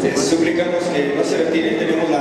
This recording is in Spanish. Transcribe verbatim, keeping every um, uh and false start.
Les suplicamos que no se retiren, tenemos la